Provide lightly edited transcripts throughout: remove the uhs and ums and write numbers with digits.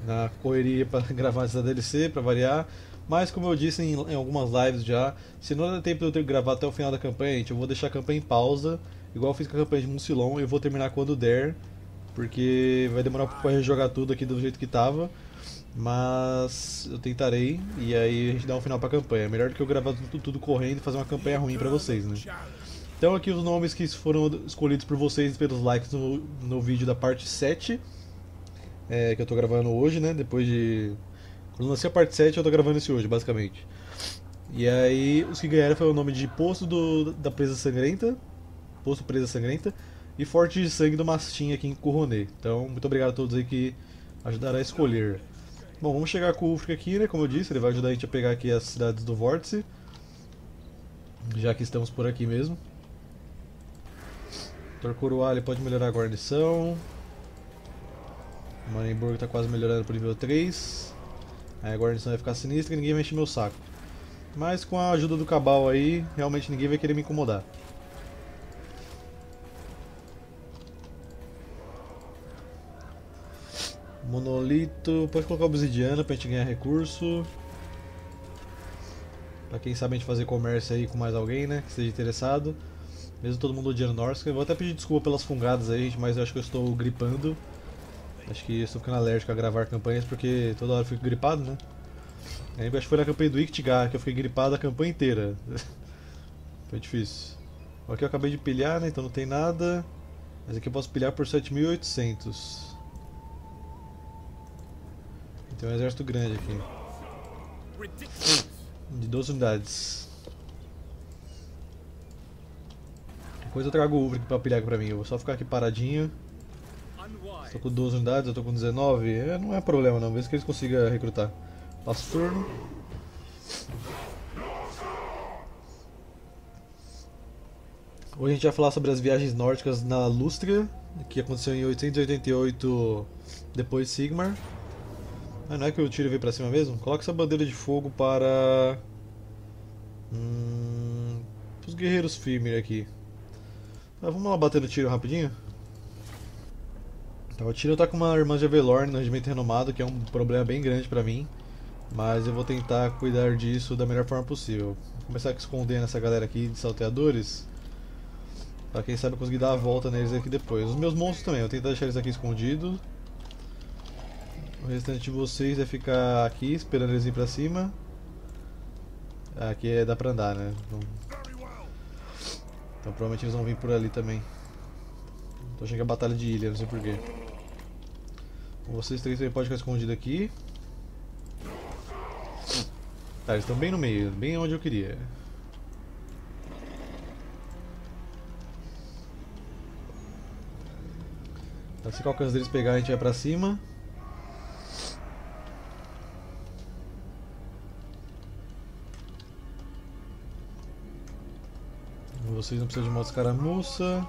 na correria para gravar essa DLC, para variar. Mas como eu disse em algumas lives já, se não der tempo de eu ter que gravar até o final da campanha, gente, eu vou deixar a campanha em pausa, igual eu fiz com a campanha de Mucilon, e eu vou terminar quando der, porque vai demorar um pouco para rejogar tudo aqui do jeito que tava. Mas eu tentarei, e aí a gente dá um final pra campanha. Melhor do que eu gravar tudo correndo e fazer uma campanha ruim pra vocês, né? Então aqui os nomes que foram escolhidos por vocês pelos likes no vídeo da parte 7, que eu tô gravando hoje, né? Depois de... Quando eu lancei a parte 7 eu tô gravando esse hoje, basicamente. E aí os que ganharam foi o nome de Poço da Presa Sangrenta, Poço Presa Sangrenta, e Forte de Sangue do Mastim aqui em Couronné. Então muito obrigado a todos aí que ajudaram a escolher. Bom, vamos chegar com o Ulfric aqui, né? Como eu disse, ele vai ajudar a gente a pegar aqui as cidades do Vórtice, já que estamos por aqui mesmo. Torcuruá, ele pode melhorar a guarnição. Marienburg está quase melhorando para o nível 3. Aí a guarnição vai ficar sinistra e ninguém vai encher meu saco. Mas com a ajuda do Cabal aí, realmente ninguém vai querer me incomodar. Monolito, pode colocar obsidiana pra gente ganhar recurso. Pra quem sabe a gente fazer comércio aí com mais alguém, né, que esteja interessado. Mesmo todo mundo odiando Norsca. Eu vou até pedir desculpa pelas fungadas aí, gente, mas eu acho que eu estou gripando. Acho que estou ficando alérgico a gravar campanhas porque toda hora eu fico gripado, né. Aí, acho que foi na campanha do Iktigar que eu fiquei gripado a campanha inteira. Foi difícil. Aqui eu acabei de pilhar, né, então não tem nada. Mas aqui eu posso pilhar por 7.800. Tem um exército grande aqui. De 12 unidades. Depois eu trago o Ulfric pra pilhar aqui pra mim. Eu vou só ficar aqui paradinho. Estou com 12 unidades, eu tô com 19. Não é problema não, mesmo que eles consigam recrutar. Passo turno. Hoje a gente vai falar sobre as viagens nórdicas na Lústria, que aconteceu em 888 depois de Sigmar. Ah, não é que o tiro veio pra cima mesmo? Coloca essa bandeira de fogo para... os guerreiros Fimir aqui. Ah, vamos lá bater no tiro rapidinho? Tá, o tiro tá com uma irmã de Avelorn no regimento renomado, que é um problema bem grande pra mim. Mas eu vou tentar cuidar disso da melhor forma possível. Vou começar a esconder nessa galera aqui de salteadores. Pra quem sabe eu conseguir dar a volta neles aqui depois. Os meus monstros também, eu vou tentar deixar eles aqui escondidos. O restante de vocês vai ficar aqui esperando eles ir pra cima. Aqui dá pra andar, né? Então provavelmente eles vão vir por ali também. Tô achando que é a batalha de ilha, não sei porquê. Vocês três também podem ficar escondidos aqui. Tá, eles estão bem no meio, bem onde eu queria. Então, se qualquer um deles pegar, a gente vai pra cima. Vocês não precisam de moto escaramuça.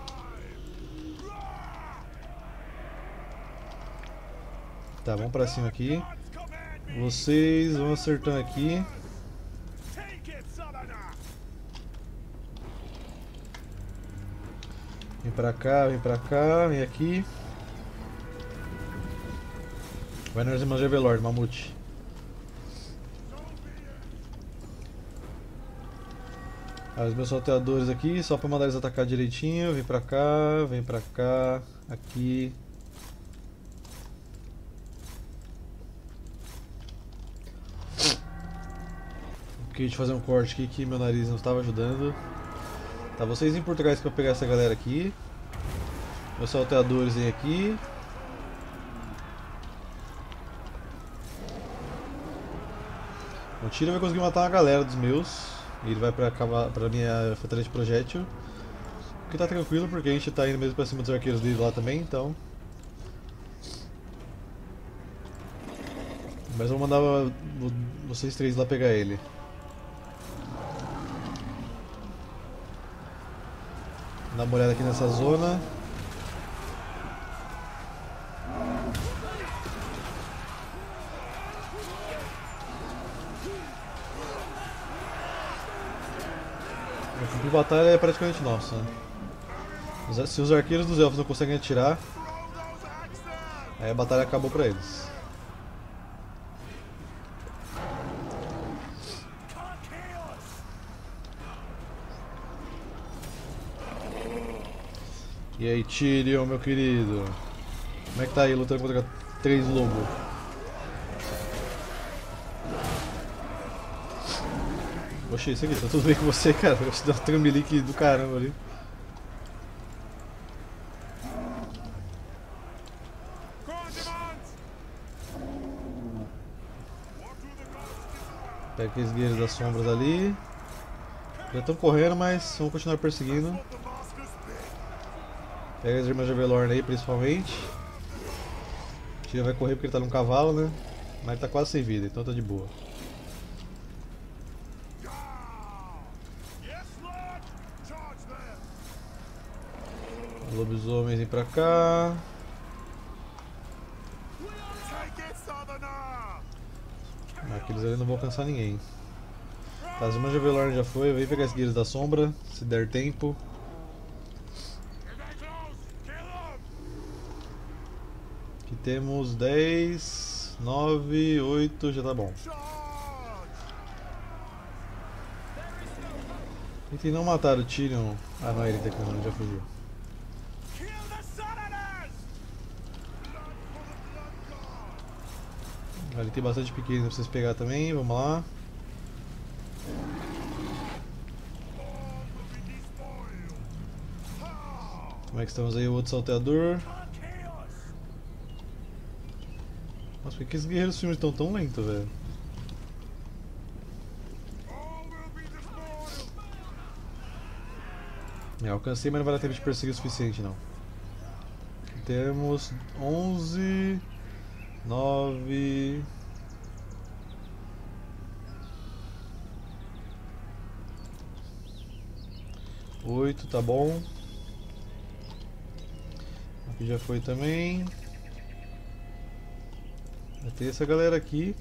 Tá, vamos pra cima aqui. Vocês vão acertando aqui. Vem pra cá, vem aqui. Vai nas irmãs de Avelord, Mamute. Os meus salteadores aqui, só pra mandar eles atacar direitinho. Vem pra cá, aqui. Ok, deixa eu fazer um corte aqui que meu nariz não estava ajudando. Tá, vocês em Portugal pra pegar essa galera aqui. Meus salteadores vêm aqui. O tiro vai conseguir matar uma galera dos meus. E ele vai pra minha fortaleza de projétil. O que tá tranquilo porque a gente tá indo mesmo pra cima dos arqueiros dele lá também, então. Mas vou mandar vocês três lá pegar ele. Dá uma olhada aqui nessa zona. O campo de batalha é praticamente nosso, né? Se os arqueiros dos elfos não conseguem atirar, aí a batalha acabou pra eles. E aí, Tyrion, meu querido? Como é que tá aí lutando contra 3 lobos? Oxi, isso aqui, tá tudo bem com você, cara? Eu te dei um trambilique do caramba ali. Pega aqueles guerreiros das sombras ali. Já estão correndo, mas vão continuar perseguindo. Pega as irmãs de Avelorn aí, principalmente. O Tyrion vai correr porque ele tá num cavalo, né? Mas ele tá quase sem vida, então tá de boa. Lobisomens vem pra cá. Aqueles ali não vão alcançar ninguém. Tá, as irmãs de Avelorn já foi, vem pegar as guerreiras da sombra, se der tempo. Aqui temos 10, 9, 8, já tá bom. Tentem não matar o Tyrion. Ah não, ele tá aqui, não, já fugiu. Ali tem bastante pequeno pra vocês pegar também, vamos lá. Como é que estamos aí, o outro salteador? Nossa, por que esses guerreiros filmes estão tão lentos, velho? Alcancei, mas não vai dar tempo de perseguir o suficiente, não. Aqui temos 11, 9... 8, tá bom. Aqui já foi também. Vai ter essa galera aqui.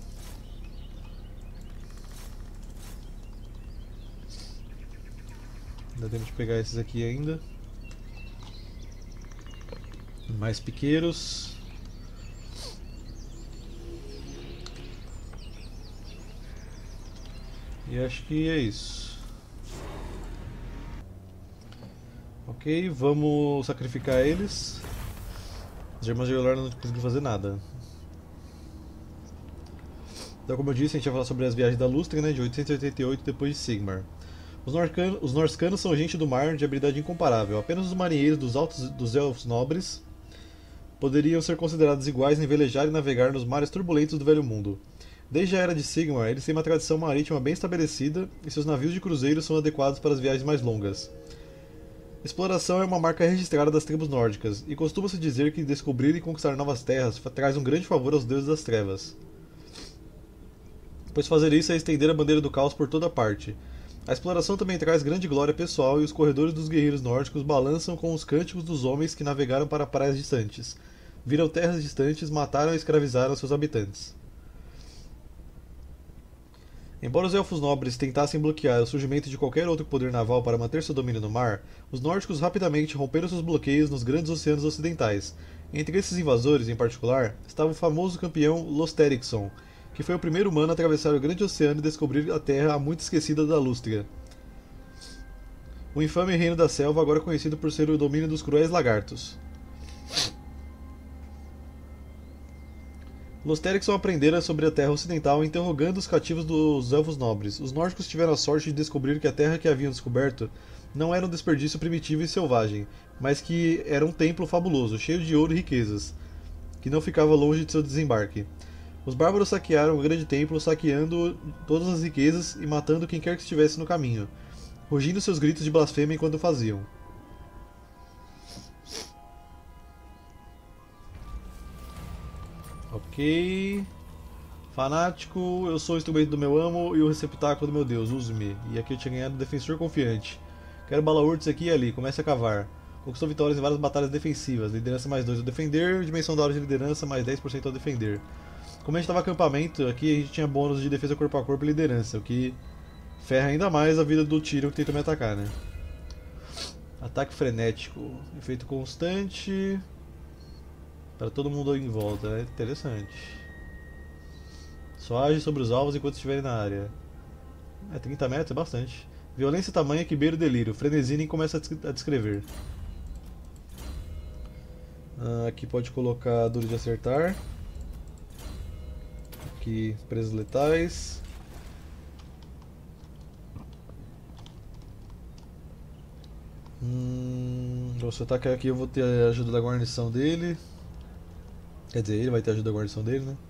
Ainda temos que pegar esses aqui ainda. Mais piqueiros. E acho que é isso. Ok, vamos sacrificar eles. As irmãs de Avelorn não conseguiram fazer nada. Então, como eu disse, a gente vai falar sobre as viagens da Lústria, né, de 888 depois de Sigmar. Os Norscanos são gente do mar de habilidade incomparável. Apenas os marinheiros dos Elfos Nobres poderiam ser considerados iguais em velejar e navegar nos mares turbulentos do Velho Mundo. Desde a Era de Sigmar, eles têm uma tradição marítima bem estabelecida e seus navios de cruzeiro são adequados para as viagens mais longas. Exploração é uma marca registrada das tribos nórdicas, e costuma-se dizer que descobrir e conquistar novas terras traz um grande favor aos deuses das trevas, pois fazer isso é estender a bandeira do caos por toda parte. A exploração também traz grande glória pessoal e os corredores dos guerreiros nórdicos balançam com os cânticos dos homens que navegaram para praias distantes, viram terras distantes, mataram e escravizaram seus habitantes. Embora os elfos nobres tentassem bloquear o surgimento de qualquer outro poder naval para manter seu domínio no mar, os nórdicos rapidamente romperam seus bloqueios nos grandes oceanos ocidentais. Entre esses invasores, em particular, estava o famoso campeão Losterikson, que foi o primeiro humano a atravessar o grande oceano e descobrir a terra há muito esquecida da Lústria. O infame Reino da Selva, agora conhecido por ser o domínio dos cruéis lagartos. Losterikson aprendera sobre a terra ocidental interrogando os cativos dos elfos nobres. Os nórdicos tiveram a sorte de descobrir que a terra que haviam descoberto não era um desperdício primitivo e selvagem, mas que era um templo fabuloso, cheio de ouro e riquezas, que não ficava longe de seu desembarque. Os bárbaros saquearam o grande templo, saqueando todas as riquezas e matando quem quer que estivesse no caminho, rugindo seus gritos de blasfêmia enquanto o faziam. Ok. Fanático, eu sou o instrumento do meu amo e o receptáculo do meu Deus, use-me. E aqui eu tinha ganhado Defensor Confiante. Quero balaurtes aqui e ali, comece a cavar. Conquistou vitórias em várias batalhas defensivas. Liderança mais 2 ao defender, dimensão da hora de liderança mais 10% ao defender. Como a gente estava acampamento, aqui a gente tinha bônus de defesa corpo a corpo e liderança, o que ferra ainda mais a vida do Tyrion que tenta me atacar, né? Ataque frenético, efeito constante para todo mundo em volta, é interessante. Só age sobre os alvos enquanto estiverem na área. 30 metros é bastante. Violência tamanha que beira o delírio. Frenesi nem começa a descrever. Aqui pode colocar duro de acertar. Aqui, presas letais. Se eu atacar aqui eu vou ter a ajuda da guarnição dele. Quer dizer, ele vai ter a ajuda da guarnição dele, né?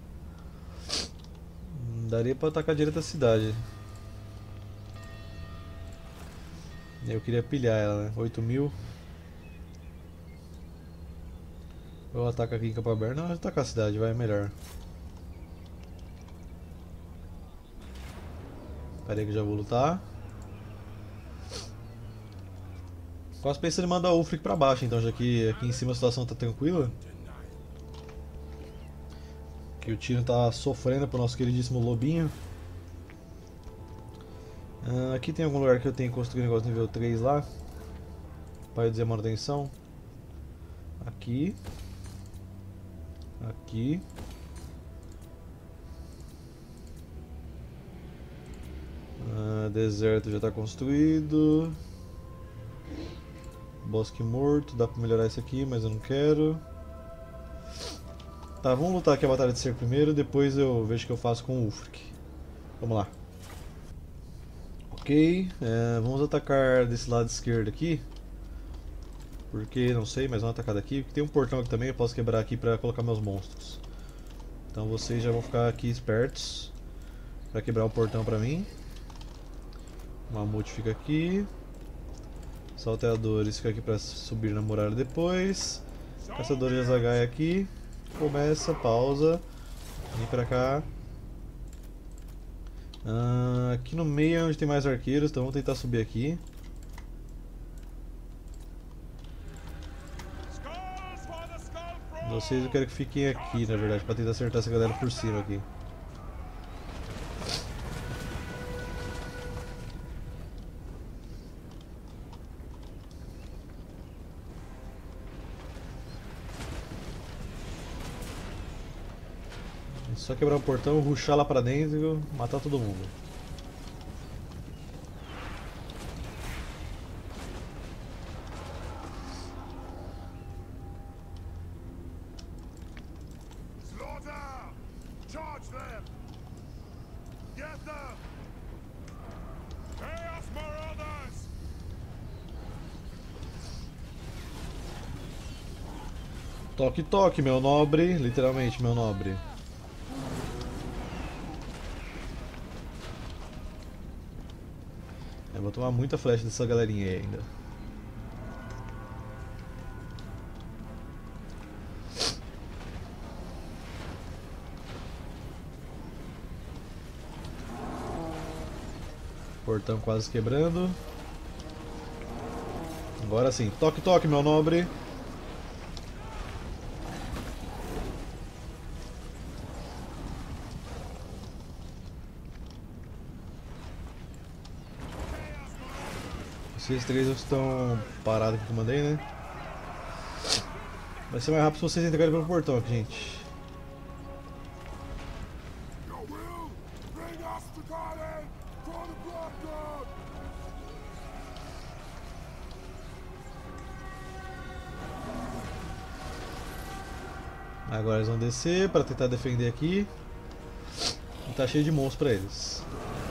Daria pra atacar direto a cidade. Eu queria pilhar ela, né? 8.000. Eu ataco aqui em campo aberto. Não, eu vou atacar a cidade, vai melhor. Pera aí que eu já vou lutar. Quase pensando em mandar o Ulfric pra baixo, então, já que aqui em cima a situação tá tranquila. Que o Tyrion tá sofrendo pro nosso queridíssimo lobinho. Aqui tem algum lugar que eu tenho que construir um negócio nível 3 lá. Para reduzir a manutenção. Aqui. Aqui. Deserto já está construído. Bosque morto, dá para melhorar isso aqui, mas eu não quero. Tá, vamos lutar aqui a batalha de ser primeiro, depois eu vejo o que eu faço com o Ulfric. Vamos lá. Ok, vamos atacar desse lado esquerdo aqui. Porque, não sei, mas vamos atacar daqui. Porque tem um portão aqui também, eu posso quebrar aqui para colocar meus monstros. Então vocês já vão ficar aqui espertos para quebrar o portão para mim. O Mamute fica aqui. Salteadores fica aqui para subir na muralha depois. Caçador de Azaghai aqui. Começa, pausa. Vem pra cá. Aqui no meio é onde tem mais arqueiros, então vamos tentar subir aqui. Vocês eu quero que fiquem aqui, na verdade, para tentar acertar essa galera por cima aqui. É só quebrar o portão, rushar lá pra dentro e matar todo mundo. Toque, toque, meu nobre. Literalmente, meu nobre. Eu vou tomar muita flecha dessa galerinha aí ainda. Portão quase quebrando. Agora sim. Toque, toque, meu nobre. Vocês três estão parados aqui que eu mandei, né? Vai ser mais rápido se vocês entrarem pelo portão aqui, gente. Agora eles vão descer para tentar defender aqui. E tá cheio de monstros para eles.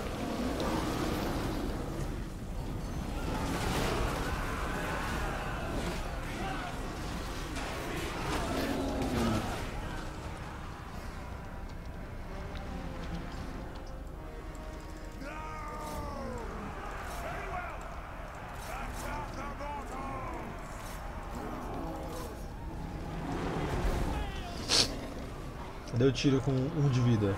Deu tiro com 1 de vida.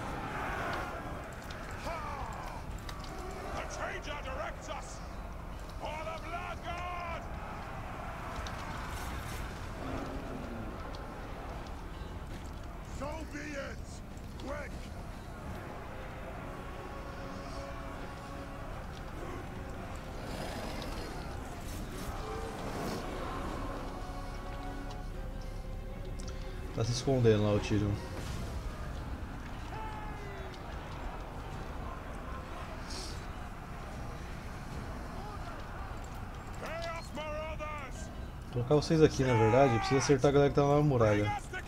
Tá se escondendo lá o tiro. Vou colocar vocês aqui, na verdade. Precisa acertar a galera que tá lá na muralha.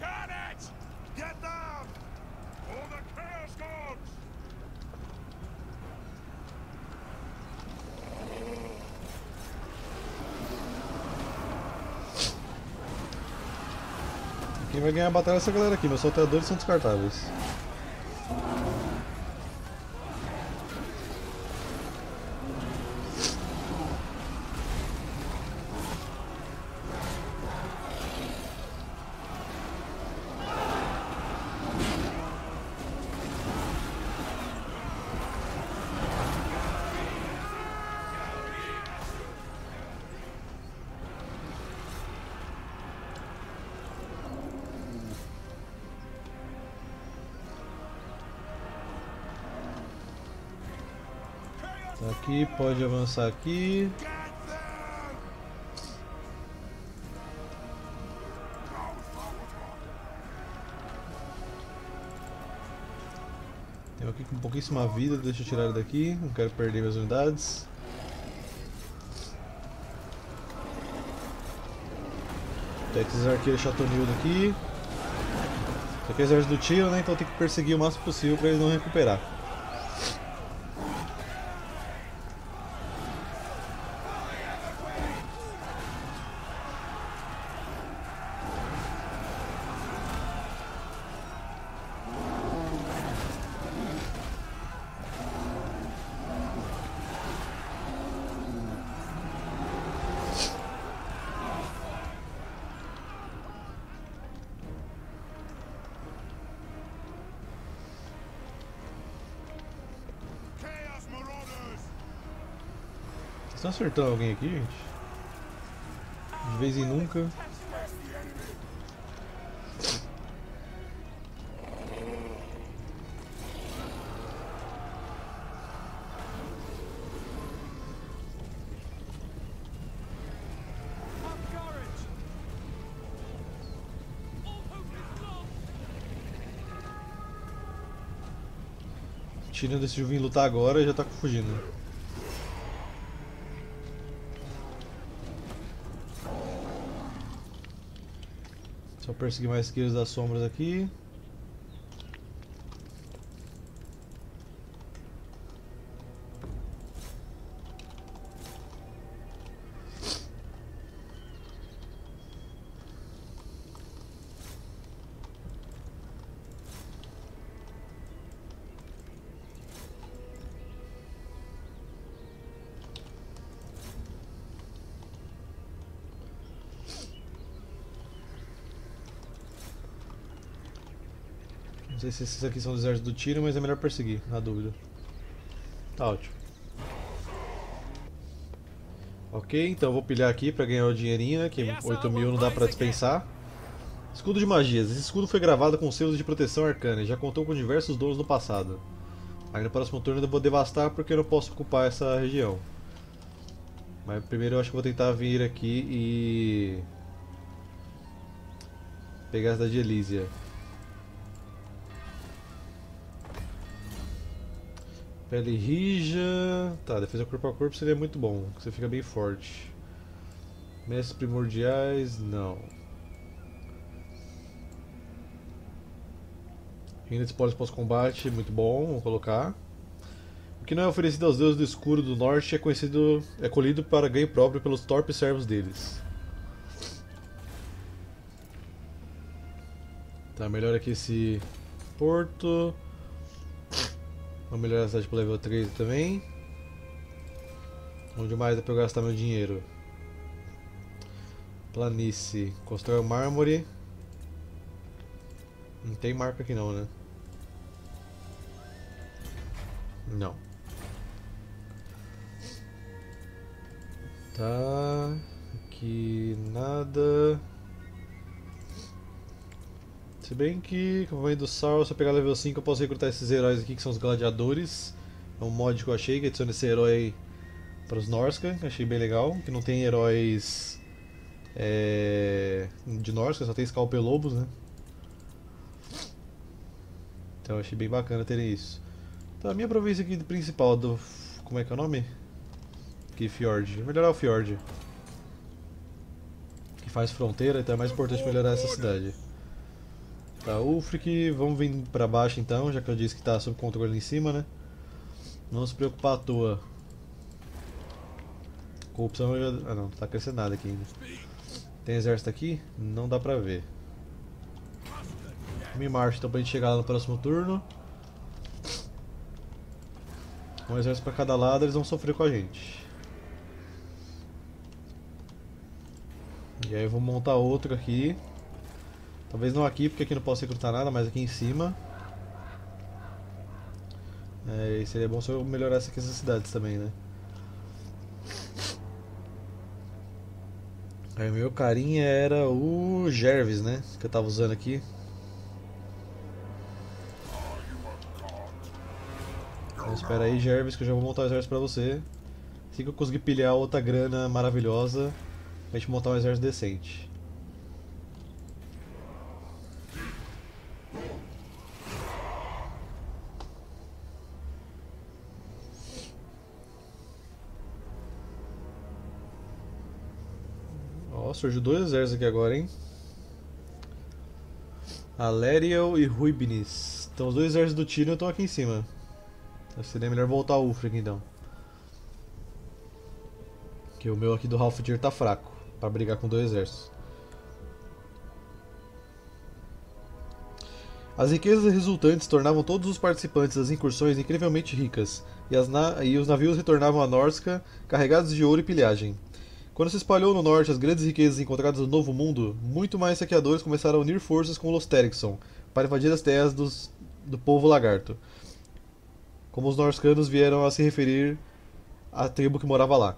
Quem vai ganhar a batalha é essa galera aqui. Meus salteadores são descartáveis. Aqui, pode avançar aqui. Tem um aqui com pouquíssima vida, deixa eu tirar ele daqui, não quero perder minhas unidades. Tem esses arqueiros chatonildo aqui. Isso aqui é exército do tiro, né? Então tem que perseguir o máximo possível para eles não recuperar. Estão acertando alguém aqui, gente? De vez em nunca. Tirando decidiu vir lutar agora e já tá fugindo. Só perseguir mais guerreiros das sombras aqui. Não sei se esses aqui são do exército do tiro, mas é melhor perseguir, na dúvida. Tá ótimo. Ok, então eu vou pilhar aqui pra ganhar o dinheirinho, né? Que 8.000 não dá pra dispensar. Escudo de magias. Esse escudo foi gravado com selos de proteção arcana e já contou com diversos donos no passado. Aí no próximo turno eu vou devastar porque eu não posso ocupar essa região. Mas primeiro eu acho que vou tentar vir aqui e... pegar a cidade de Elysia. Pele rija... Tá, defesa corpo a corpo seria muito bom, você fica bem forte. Mestres primordiais, não. Renda de espólios pós-combate, muito bom, vamos colocar. O que não é oferecido aos deuses do escuro do norte é colhido para ganho próprio pelos torpes servos deles. Tá, melhor aqui esse porto. Vou melhorar a cidade para level 3 também. Onde mais dá para eu gastar meu dinheiro? Planície. Constrói o mármore. Não tem marca aqui não, né? Não. Tá. Aqui nada. Se bem que, como vem do Sauron, se eu pegar level 5 eu posso recrutar esses heróis aqui que são os gladiadores. É um mod que eu achei que adiciona esse herói para os Norsca, achei bem legal. Que não tem heróis de Norsca, só tem Scalpelobos, né? Então eu achei bem bacana terem isso. Então a minha província aqui principal do... como é que é o nome? Aqui, Fjord. Vou melhorar o Fjord. faz fronteira, então é mais importante melhorar essa cidade. Tá, Ulfric, vamos vir pra baixo então, já que eu disse que tá sob controle ali em cima, né? Não se preocupar à toa. Corrupção já... Ah não, tá crescendo nada aqui ainda. Tem exército aqui? Não dá pra ver. Me marcha então pra gente chegar lá no próximo turno. Um exército pra cada lado, eles vão sofrer com a gente. E aí eu vou montar outro aqui. Talvez não aqui, porque aqui não posso recrutar nada, mas aqui em cima. E seria bom se eu melhorasse aqui essas cidades também, né? Aí o meu carinha era o Jervis, né? Que eu tava usando aqui. Então espera aí, Jervis, que eu já vou montar o exército pra você. Assim que eu conseguir pilhar outra grana maravilhosa, pra gente montar um exército decente. Ó, surgiu dois exércitos aqui agora, hein? Aleriel e Ruibnis. Então os dois exércitos do Tyrion estão aqui em cima. Seria melhor voltar ao Ulfric então. Que o meu aqui do Halfdir tá fraco pra brigar com dois exércitos. As riquezas resultantes tornavam todos os participantes das incursões incrivelmente ricas, e os navios retornavam a Norsca carregados de ouro e pilhagem. Quando se espalhou no norte as grandes riquezas encontradas no Novo Mundo, muito mais saqueadores começaram a unir forças com Los Terrickson para invadir as terras do povo lagarto, como os norscanos vieram a se referir à tribo que morava lá.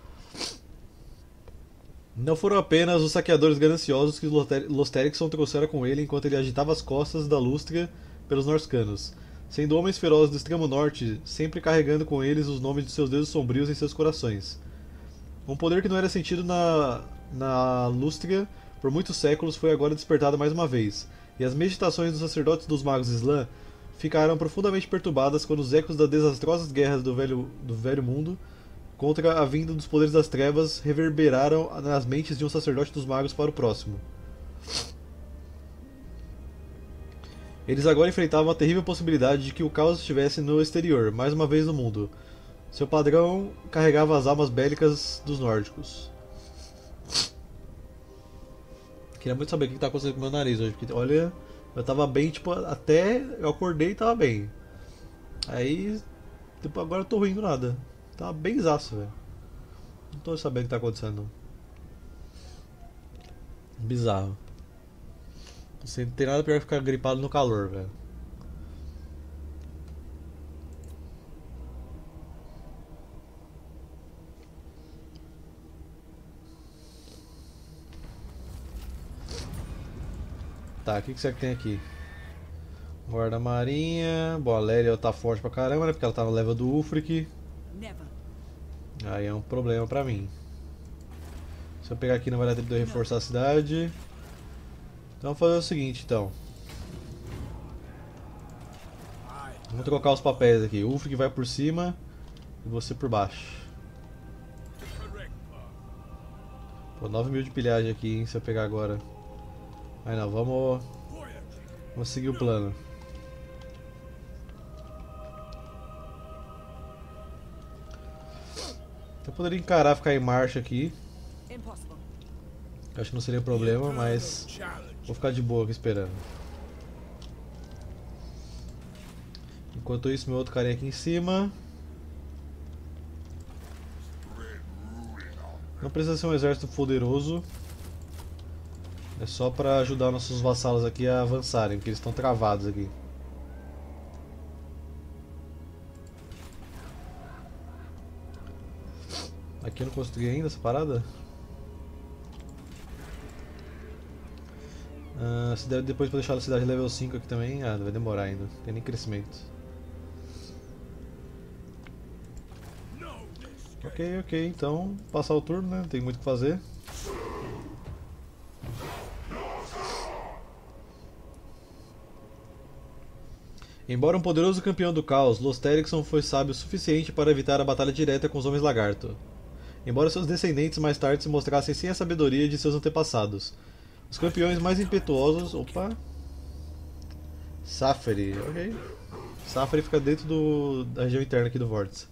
Não foram apenas os saqueadores gananciosos que Los Terrickson trouxeram com ele enquanto ele agitava as costas da Lústria pelos norscanos, sendo homens ferozes do extremo norte, sempre carregando com eles os nomes de seus deuses sombrios em seus corações. Um poder que não era sentido na Lústria por muitos séculos foi agora despertado mais uma vez, e as meditações dos sacerdotes dos magos Islã ficaram profundamente perturbadas quando os ecos das desastrosas guerras do velho mundo contra a vinda dos poderes das trevas reverberaram nas mentes de um sacerdote dos magos para o próximo. Eles agora enfrentavam a terrível possibilidade de que o caos estivesse no exterior, mais uma vez no mundo. Seu padrão carregava as almas bélicas dos nórdicos. Queria muito saber o que está acontecendo com o meu nariz hoje, porque olha, eu tava bem, tipo, até eu acordei e tava bem. Aí, tipo, agora eu tô rindo nada. Tava bem zaço, velho. Não tô sabendo o que tá acontecendo. Bizarro. Assim, não tem nada pior que ficar gripado no calor, velho. Tá, o que será que tem aqui? Guarda-marinha. Bom, a Lériel tá forte pra caramba, né? Porque ela tá no level do Ulfric. Aí é um problema pra mim. Se eu pegar aqui não vai dar tempo de eu reforçar a cidade. Então vamos fazer o seguinte, então. Vamos trocar os papéis aqui. O Ulfric vai por cima e você por baixo. Pô, 9.000 de pilhagem aqui, hein, se eu pegar agora. Aí não, vamos seguir o plano. Eu poderia encarar ficar em marcha aqui. Acho que não seria problema, mas vou ficar de boa aqui esperando. Enquanto isso, meu outro carinha aqui em cima. Não precisa ser um exército poderoso. É só para ajudar nossos vassalos aqui a avançarem, porque eles estão travados aqui. Aqui eu não consegui ainda essa parada? Se deve depois pra deixar a cidade level 5 aqui também. Ah, vai demorar ainda, não tem nem crescimento. Ok, então passar o turno, né? Não tem muito o que fazer. Embora um poderoso campeão do caos, Los Terrickson foi sábio o suficiente para evitar a batalha direta com os Homens Lagarto. embora seus descendentes mais tarde se mostrassem sem a sabedoria de seus antepassados. Os campeões mais impetuosos... Opa! Safari, ok. Safari fica dentro da região interna aqui do Vórtice.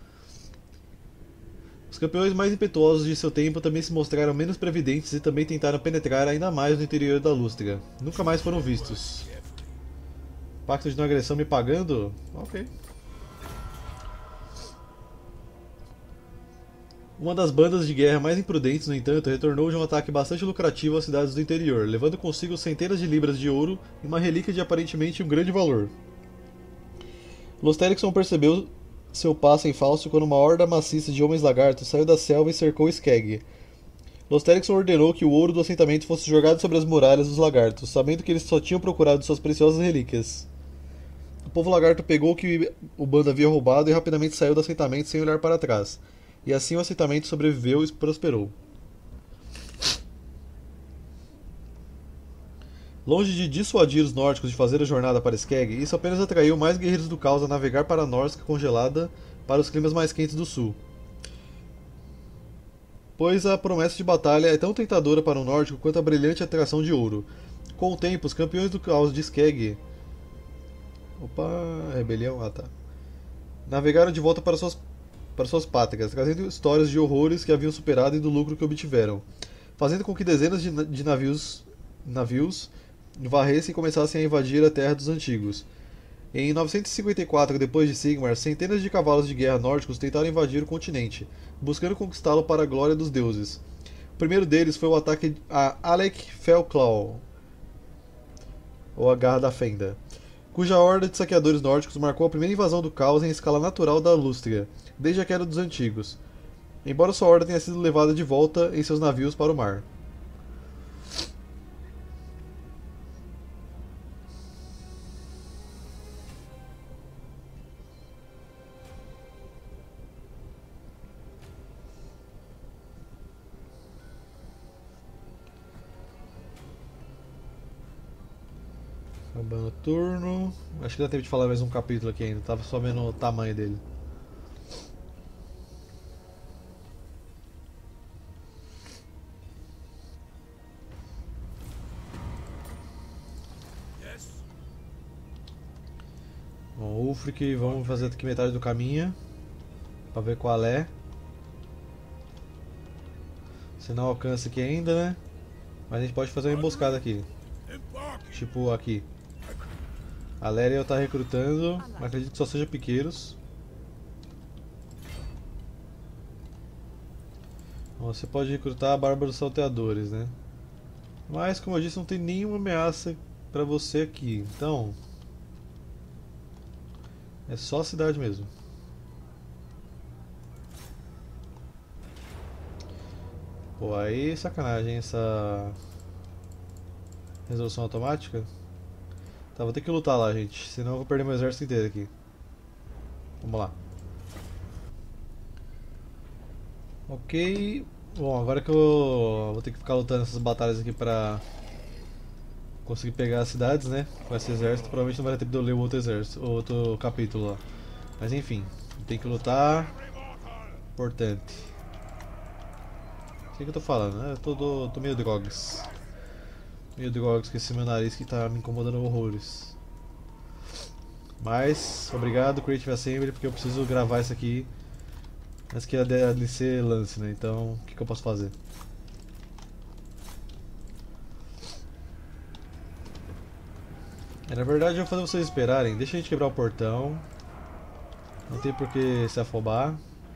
Os campeões mais impetuosos de seu tempo também se mostraram menos previdentes e também tentaram penetrar ainda mais no interior da Lústria. Nunca mais foram vistos. Pacto de não agressão me pagando? Ok. Uma das bandas de guerra mais imprudentes, no entanto, retornou de um ataque bastante lucrativo às cidades do interior, levando consigo centenas de libras de ouro e uma relíquia de aparentemente um grande valor. Losterikson percebeu seu passo em falso quando uma horda maciça de homens lagartos saiu da selva e cercou Skeg. Losterikson ordenou que o ouro do assentamento fosse jogado sobre as muralhas dos lagartos, sabendo que eles só tinham procurado suas preciosas relíquias. O povo lagarto pegou o que o bando havia roubado e rapidamente saiu do assentamento sem olhar para trás. E assim o assentamento sobreviveu e prosperou. Longe de dissuadir os nórdicos de fazer a jornada para Skeg, isso apenas atraiu mais guerreiros do caos a navegar para a Norsca congelada para os climas mais quentes do sul. Pois a promessa de batalha é tão tentadora para um nórdico quanto a brilhante atração de ouro. Com o tempo, os campeões do caos de Skeg... Opa, rebelião, tá. Navegaram de volta para suas pátrias, trazendo histórias de horrores que haviam superado e do lucro que obtiveram, fazendo com que dezenas de navios varressem e começassem a invadir a terra dos antigos. Em 954 d.C., Sigmar, centenas de cavalos de guerra nórdicos tentaram invadir o continente, buscando conquistá-lo para a glória dos deuses. O primeiro deles foi o ataque a Alec Felclaw, ou a Garra da Fenda, cuja horda de saqueadores nórdicos marcou a primeira invasão do caos em escala natural da Lústria, desde a queda dos antigos, embora sua horda tenha sido levada de volta em seus navios para o mar. Acabando o turno. Acho que dá tempo de falar mais um capítulo aqui ainda, tava só vendo o tamanho dele. Bom, Ulfric, vamos fazer aqui metade do caminho pra ver qual é. Se não alcança aqui ainda, né? Mas a gente pode fazer uma emboscada aqui. Tipo aqui. A Lériel tá recrutando, mas acredito que só seja piqueiros. Bom, você pode recrutar bárbaros salteadores, né? Mas, como eu disse, não tem nenhuma ameaça pra você aqui, então... é só a cidade mesmo. Pô, aí sacanagem essa... resolução automática. Tá, vou ter que lutar lá, gente, senão eu vou perder meu exército inteiro aqui. Vamos lá. Ok. Bom, agora que eu vou ter que ficar lutando essas batalhas aqui pra conseguir pegar as cidades, né? Com esse exército, provavelmente não vai ter tempo de eu ler o outro exército, o outro capítulo lá. Mas enfim, tem que lutar. Importante. O que eu tô falando, né? Eu tô meio drogas. Meio drogas com esse meu nariz que tá me incomodando horrores. Mas, obrigado Creative Assembly, porque eu preciso gravar isso aqui antes que a DLC lance, né? Então, o que eu posso fazer? Na verdade, eu vou fazer vocês esperarem. Deixa a gente quebrar o portão. Não tem por que se afobar.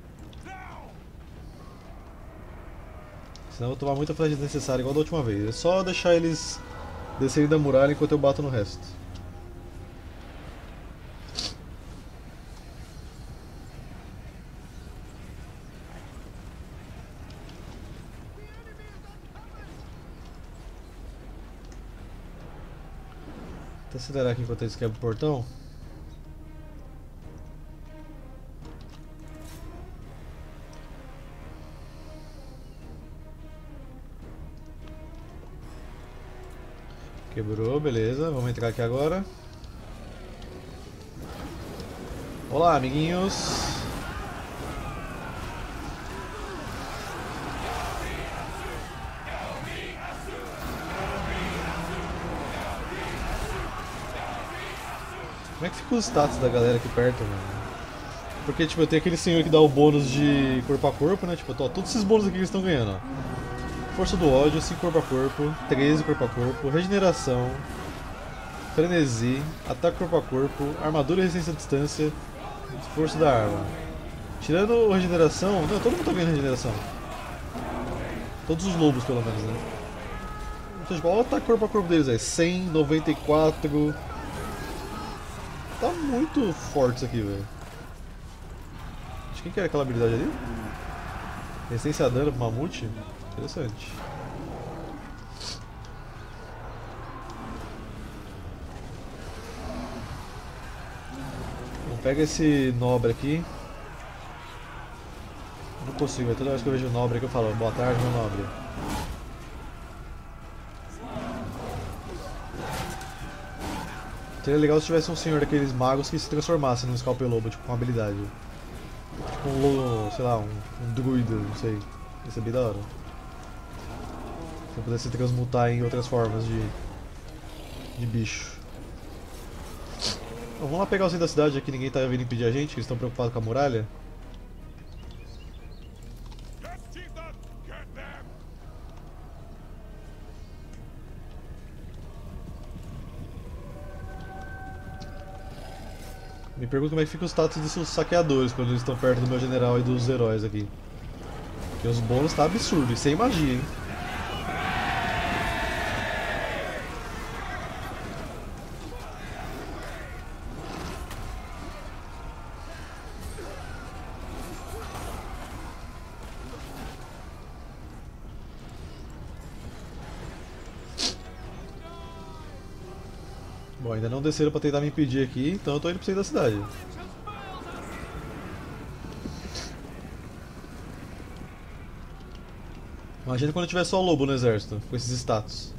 Senão eu vou tomar muita flecha desnecessária, igual da última vez. É só deixar eles descerem da muralha enquanto eu bato no resto. Vou acelerar aqui enquanto eles quebram o portão. Quebrou, beleza. Vamos entrar aqui agora. Olá, amiguinhos. fica os status da galera aqui perto, mano? Porque, tipo, eu tenho aquele senhor que dá o bônus de corpo a corpo, né? Tipo, ó, todos esses bônus aqui que eles estão ganhando, ó. Força do ódio, 5 corpo a corpo, 13 corpo a corpo, regeneração, frenesi, ataque corpo a corpo, armadura e resistência à distância, esforço da arma. Tirando regeneração, não, todo mundo tá ganhando regeneração. Todos os lobos, pelo menos, né? Então, tipo, olha o ataque corpo a corpo deles aí, 100, 94. Tá muito forte isso aqui, velho. De quem que era aquela habilidade ali? Resistência a dano pro mamute? Interessante. Bom, pega esse nobre aqui. Não consigo, toda vez que eu vejo o nobre aqui eu falo, boa tarde, meu nobre. Seria legal se tivesse um senhor daqueles magos que se transformasse num Scalpelobo, tipo, com habilidade. Tipo um lobo, sei lá, um druida, não sei. Ia ser bem da hora. Se eu pudesse transmutar em outras formas de bicho. Bom, vamos lá pegar o centro da cidade aqui, ninguém tá vindo impedir a gente, que eles estão preocupados com a muralha. Me pergunto como é que fica o status desses saqueadores quando eles estão perto do meu general e dos heróis aqui. Porque os bônus tá absurdo, e sem magia, hein? Bom, ainda não desceram pra tentar me impedir aqui, então eu tô indo pro centro da cidade. Imagina quando tiver só o lobo no exército, com esses status.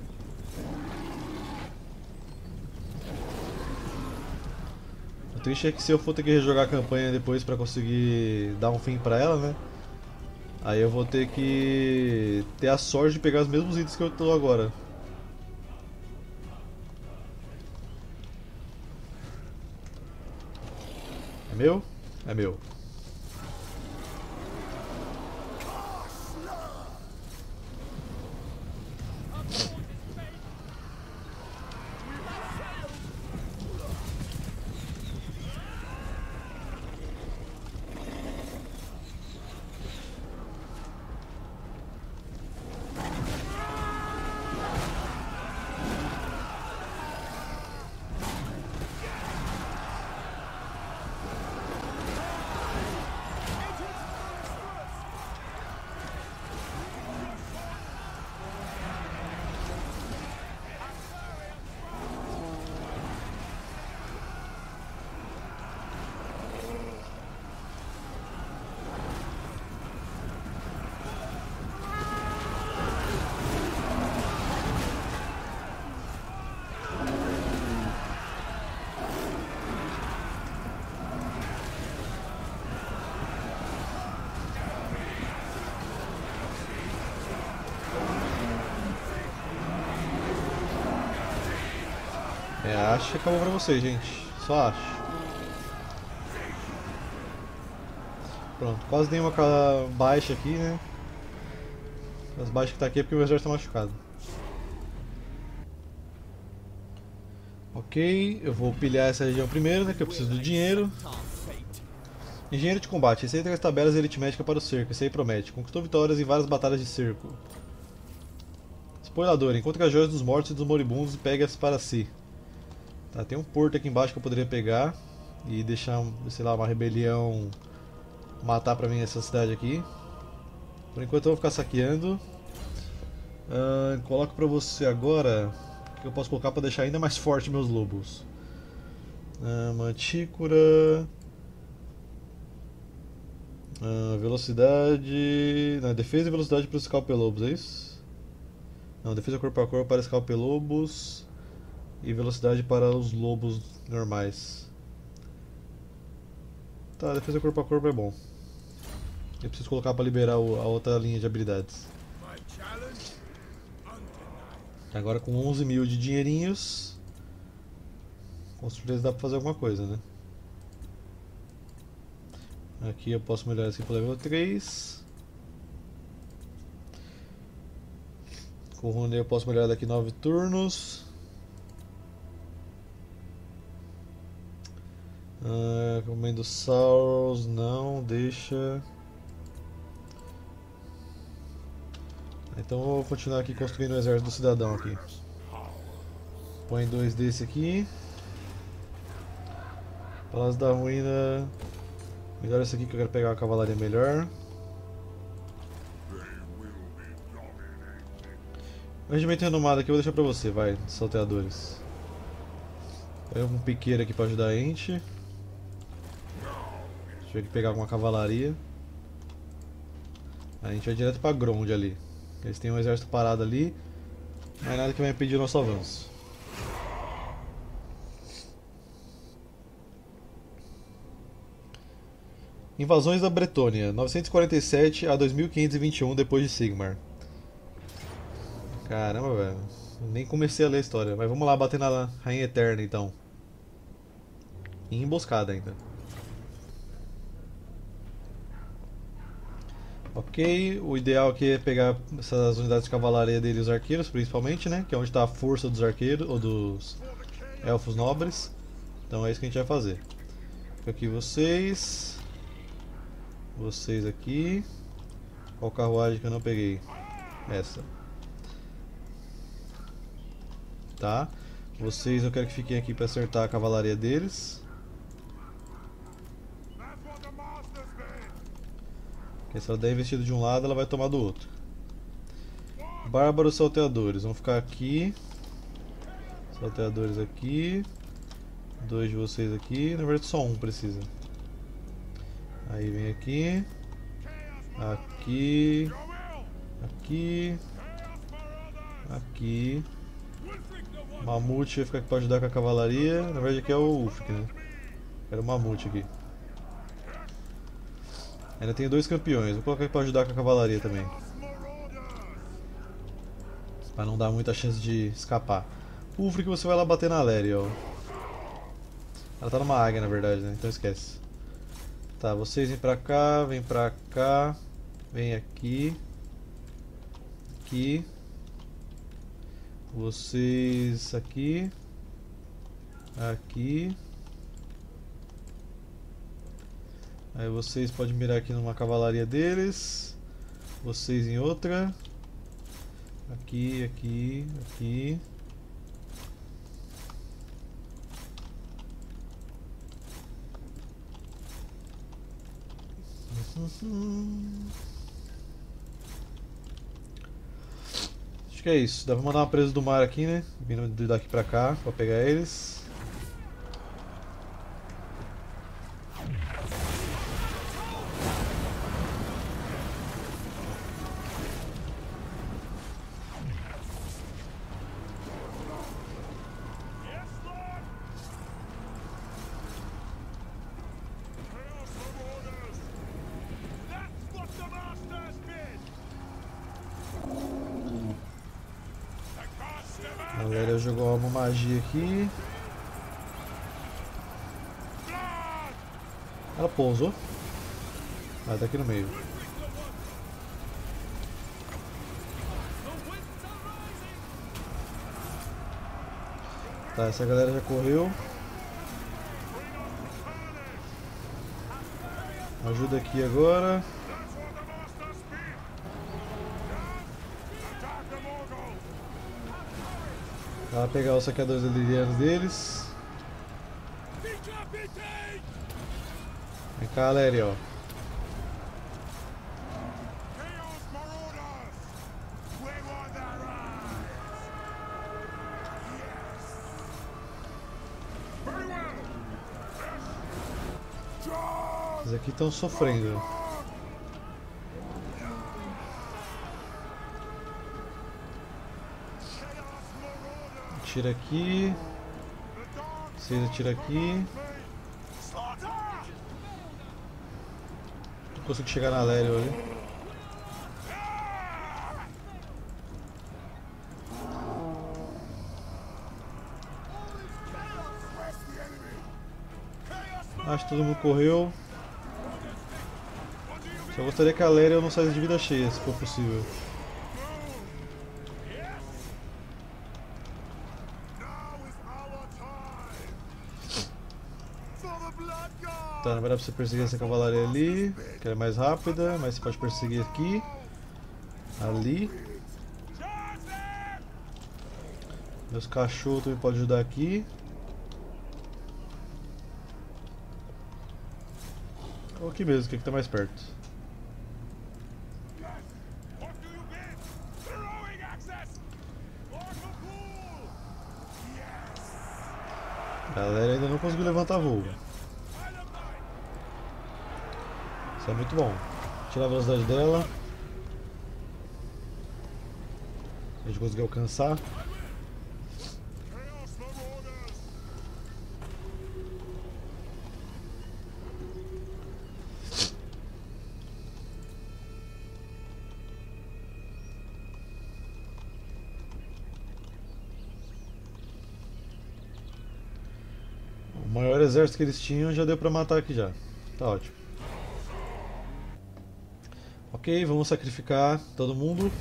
O triste é que se eu for ter que rejogar a campanha depois pra conseguir dar um fim pra ela, né? Aí eu vou ter que ter a sorte de pegar os mesmos itens que eu tô agora. É meu? É meu. É, acho que acabou pra vocês, gente. Só acho. Pronto, quase dei uma baixa aqui, né? As baixas que tá aqui é porque o meu exército tá machucado. Ok, eu vou pilhar essa região primeiro, né? Que eu preciso do dinheiro. Engenheiro de combate, receita as tabelas aritmética para o cerco, esse aí promete. Conquistou vitórias em várias batalhas de cerco. Spoilador, encontre as joias dos mortos e dos moribundos e pegue-as para si. Tá, tem um porto aqui embaixo que eu poderia pegar e deixar, sei lá, uma rebelião matar pra mim essa cidade aqui. Por enquanto eu vou ficar saqueando. Coloco pra você agora o que eu posso colocar pra deixar ainda mais forte meus lobos. Mantícora. Velocidade. Não, defesa e velocidade para os Scalpelobos, é isso? Não, defesa corpo a corpo para Scalpelobos e velocidade para os lobos normais. Tá, defesa corpo a corpo é bom. Eu preciso colocar para liberar a outra linha de habilidades. Agora com 11 mil de dinheirinhos, Com certeza dá pra fazer alguma coisa, né? Aqui eu posso melhorar isso aqui pro level 3. Com o Rune eu posso melhorar daqui 9 turnos. Comendo Sauros, não, deixa. Então eu vou continuar aqui construindo o exército do cidadão aqui. Põe 2 desse aqui. Palácio da Ruína. Melhor esse aqui que eu quero pegar uma cavalaria melhor. O regimento renomado aqui eu vou deixar pra você, vai, salteadores. Põe um piqueiro aqui pra ajudar a gente. Deixa eu aqui pegar alguma cavalaria. A gente vai direto pra Grond ali. Eles têm um exército parado ali. Não é nada que vai impedir o nosso avanço. Invasões da Bretônia, 947 a 2521 depois de Sigmar. Caramba, velho. Nem comecei a ler a história. Mas vamos lá bater na Rainha Eterna então. Em emboscada ainda. Ok, o ideal aqui é pegar essas unidades de cavalaria dele e os arqueiros, principalmente, né? Que é onde está a força dos arqueiros, ou dos elfos nobres. Então é isso que a gente vai fazer. Fica aqui vocês. Vocês aqui. Qual carruagem que eu não peguei? Essa. Tá? Vocês eu quero que fiquem aqui para acertar a cavalaria deles. Porque se ela der investido de um lado, ela vai tomar do outro. Bárbaros salteadores, vão ficar aqui. Salteadores aqui. 2 de vocês aqui. Na verdade só um precisa. Aí vem aqui. Aqui. Aqui. Aqui. Mamute vai ficar aqui para ajudar com a cavalaria. Na verdade aqui é o Ulfric, né? Era o Mamute aqui. Ainda tenho 2 campeões, vou colocar aqui para ajudar com a cavalaria também. Para não dar muita chance de escapar. Ulfric, você vai lá bater na Leria, ó. Ela tá numa águia na verdade, né? Então esquece. Tá, vocês vêm pra cá, vem pra cá. Vem aqui. Aqui. Vocês aqui. Aqui. Aí vocês podem mirar aqui numa cavalaria deles. Vocês em outra. Aqui, aqui, aqui. Acho que é isso. Dá pra mandar uma presa do mar aqui, né? Vindo daqui pra cá pra pegar eles. A galera jogou uma magia aqui. Ela pousou. Ah, tá aqui no meio. Tá, essa galera já correu. Ajuda aqui agora. Vai pegar os saqueadores delirianos deles. Vem cá, Aléria, ó. Esses aqui estão sofrendo. Atira aqui. Vocês atiram aqui. Não consigo chegar na Lério ali. Acho que todo mundo correu. Só gostaria que a Léria não saísse de vida cheia, se for possível. Tá, não vai dar pra você perseguir essa cavalaria ali, que ela é mais rápida, mas você pode perseguir aqui, ali. Meus cachorros também podem ajudar aqui. Ou aqui mesmo, que tá mais perto. A galera ainda não conseguiu levantar voo. Isso é muito bom. Tirar a velocidade dela. A gente conseguiu alcançar. O maior exército que eles tinham já deu pra matar aqui já. Tá ótimo. Ok, vamos sacrificar todo mundo.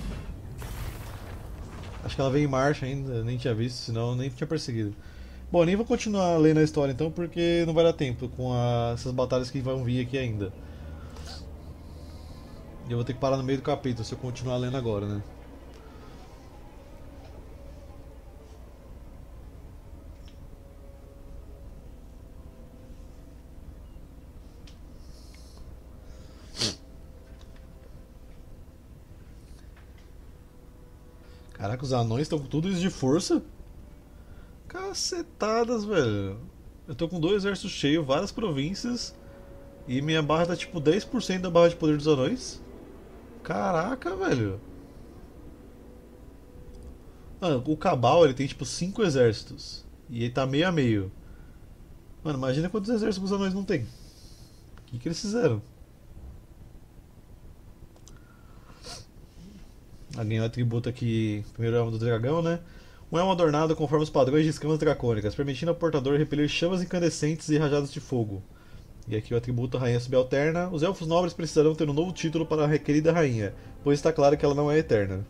Acho que ela veio em marcha ainda, nem tinha visto, senão nem tinha perseguido. Bom, nem vou continuar lendo a história então, porque não vai dar tempo com essas batalhas que vão vir aqui ainda. E eu vou ter que parar no meio do capítulo se eu continuar lendo agora, né? Caraca, os anões estão com tudo isso de força? Cacetadas, velho. Eu tô com 2 exércitos cheios, várias províncias. E minha barra tá tipo 10% da barra de poder dos anões. Caraca, velho. Ah, o Cabal ele tem tipo 5 exércitos. E ele tá meio a meio. Mano, imagina quantos exércitos os anões não tem. O que eles fizeram? Ganhou o atributo aqui, primeiro elmo do dragão, né? Um elmo adornado conforme os padrões de escamas dracônicas, permitindo ao portador repelir chamas incandescentes e rajadas de fogo. E aqui o atributo Rainha Subalterna. Os elfos nobres precisarão ter um novo título para a requerida rainha, pois está claro que ela não é eterna.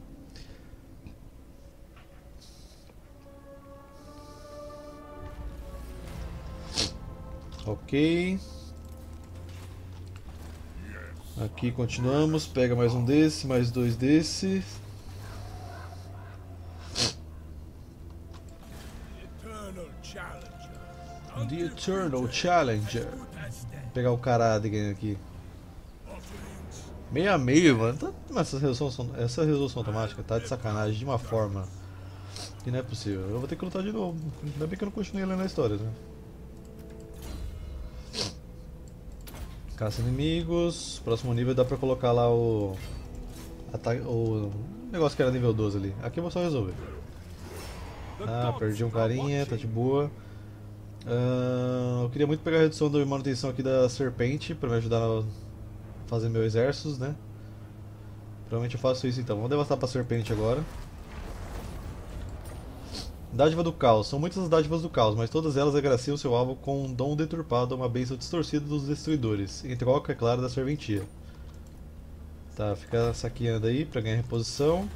Ok. Aqui continuamos, pega mais um desse, mais 2 desse. The Eternal Challenger. Vou pegar o Caradigan aqui. Meio a meio, mano. Essa resolução automática tá de sacanagem de uma forma que não é possível. Eu vou ter que lutar de novo. Ainda bem que eu não continuei lendo a história, né? Caça inimigos. Próximo nível dá pra colocar lá o negócio que era nível 12 ali. Aqui eu vou só resolver. Ah, perdi um carinha, tá de boa. Eu queria muito pegar a redução da manutenção aqui da serpente pra me ajudar a fazer meus exércitos, né? Provavelmente eu faço isso então. Vamos devastar pra serpente agora. Dádiva do caos. São muitas as dádivas do caos, mas todas elas agraciam seu alvo com um dom deturpado ou uma bênção distorcida dos destruidores. Em troca, é claro, da serventia. Tá, fica saqueando aí pra ganhar reposição.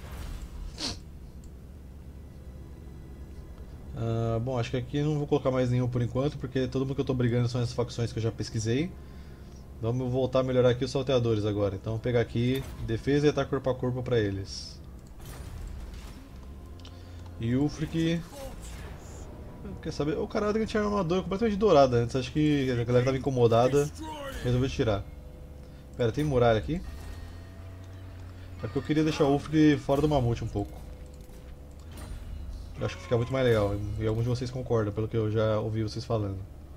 Bom, acho que aqui não vou colocar mais nenhum por enquanto, porque todo mundo que eu tô brigando são essas facções que eu já pesquisei. Vamos voltar a melhorar aqui os salteadores agora. Então vou pegar aqui defesa e ataque corpo a corpo pra eles. E Ulfric. Quer saber? O Caradigan tinha uma armadura completamente dourada antes, acho que a galera tava incomodada, resolveu tirar. Pera, tem muralha aqui? É porque eu queria deixar o Ulfric fora do mamute um pouco. Eu acho que fica muito mais legal, e alguns de vocês concordam, pelo que eu já ouvi vocês falando.